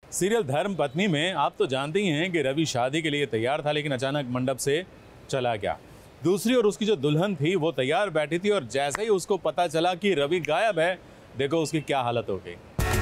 Serial धर्म पत्नी में आप तो जानते ही हैं कि रवि शादी के लिए तैयार था, लेकिन अचानक मंडप से चला गया। दूसरी ओर उसकी जो दुल्हन थी वो तैयार बैठी थी और जैसे ही उसको पता चला कि रवि गायब है, देखो उसकी क्या हालत हो गई।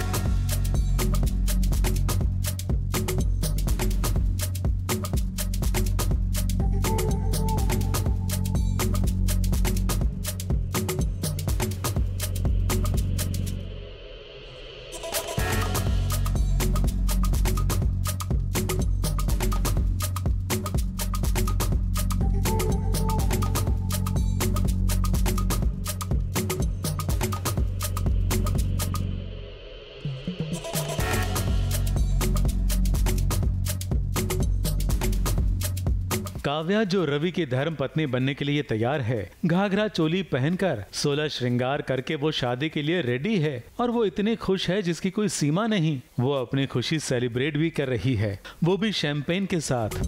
काव्या जो रवि की धर्म पत्नी बनने के लिए तैयार है, घाघरा चोली पहनकर 16 श्रृंगार करके वो शादी के लिए रेडी है और वो इतनी खुश है जिसकी कोई सीमा नहीं। वो अपनी खुशी सेलिब्रेट भी कर रही है, वो भी शैंपेन के साथ।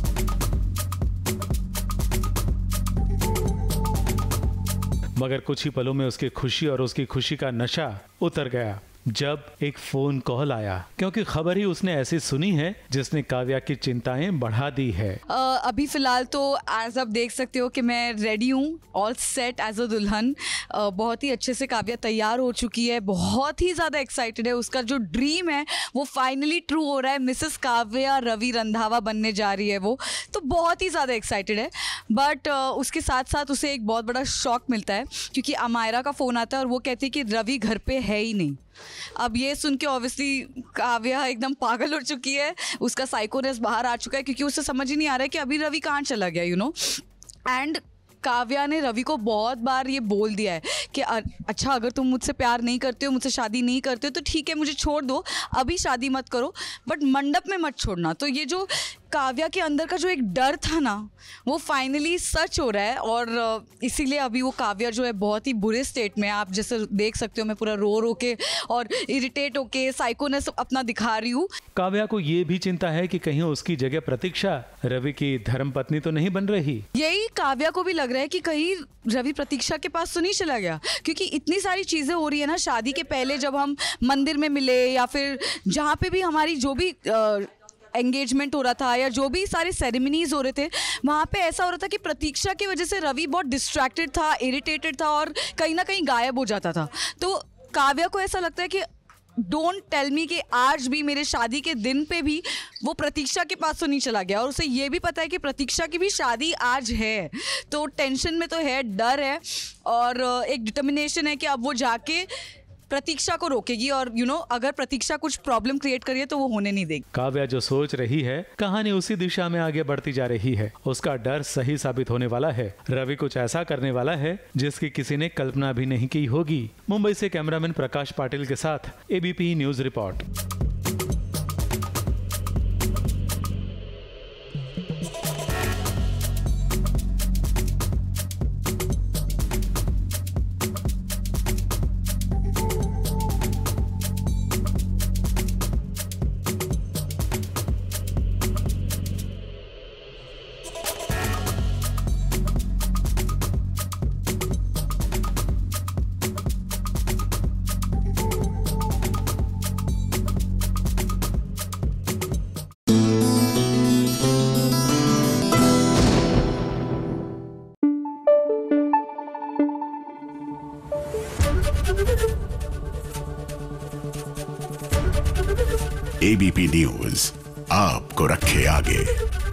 मगर कुछ ही पलों में उसकी खुशी और उसकी खुशी का नशा उतर गया जब एक फोन कॉल आया, क्योंकि खबर ही उसने ऐसी सुनी है जिसने काव्या की चिंताएं बढ़ा दी है। अभी फिलहाल तो एज आप देख सकते हो कि मैं रेडी हूँ, ऑल सेट एज अ दुल्हन। बहुत ही अच्छे से काव्या तैयार हो चुकी है, बहुत ही ज़्यादा एक्साइटेड है। उसका जो ड्रीम है वो फाइनली ट्रू हो रहा है, मिसेस काव्या रवि रंधावा बनने जा रही है वो, तो बहुत ही ज़्यादा एक्साइटेड है। बट उसके साथ साथ उसे एक बहुत बड़ा शॉक मिलता है, क्योंकि अमायरा का फ़ोन आता है और वो कहती है कि रवि घर पे है ही नहीं। अब ये सुन के ऑब्वियसली काव्या एकदम पागल हो चुकी है, उसका साइकोनेस बाहर आ चुका है, क्योंकि उसे समझ ही नहीं आ रहा है कि अभी रवि कहाँ चला गया, यू नो। एंड काव्या ने रवि को बहुत बार ये बोल दिया है कि अच्छा अगर तुम मुझसे प्यार नहीं करते हो, मुझसे शादी नहीं करते हो तो ठीक है, मुझे छोड़ दो, अभी शादी मत करो, बट मंडप में मत छोड़ना। तो ये जो काव्या के अंदर का जो एक डर था ना, वो फाइनली सच हो रहा है। और इसीलिए अभी वो काव्या जो है बहुत ही बुरे स्टेट में, आप जैसे देख सकते हो मैं पूरा रो के और इरिटेट होके साइकोनेस अपना दिखा रही हूँ। काव्या को ये भी चिंता है कि कहीं उसकी जगह प्रतीक्षा रवि की धर्मपत्नी तो नहीं बन रही। यही काव्या को भी लग रहा है कि कहीं रवि प्रतीक्षा के पास तो नहीं चला गया, क्योंकि इतनी सारी चीज़ें हो रही है ना। शादी के पहले जब हम मंदिर में मिले या फिर जहाँ पे भी हमारी जो भी एंगेजमेंट हो रहा था या जो भी सारे सेरेमनीज हो रहे थे, वहाँ पे ऐसा हो रहा था कि प्रतीक्षा की वजह से रवि बहुत डिस्ट्रैक्टेड था, इरिटेटेड था और कहीं ना कहीं गायब हो जाता था। तो काव्या को ऐसा लगता है कि डोंट टेल मी कि आज भी मेरे शादी के दिन पे भी वो प्रतीक्षा के पास तो नहीं चला गया। और उसे ये भी पता है कि प्रतीक्षा की भी शादी आज है, तो टेंशन में तो है, डर है और एक डिटर्मिनेशन है कि अब वो जाके प्रतीक्षा को रोकेगी और यू नो अगर प्रतीक्षा कुछ प्रॉब्लम क्रिएट करिए तो वो होने नहीं देगी। काव्या जो सोच रही है, कहानी उसी दिशा में आगे बढ़ती जा रही है। उसका डर सही साबित होने वाला है। रवि कुछ ऐसा करने वाला है जिसकी किसी ने कल्पना भी नहीं की होगी। मुंबई से कैमरामैन प्रकाश पाटिल के साथ ABP news report. ABP news आपको रखे आगे।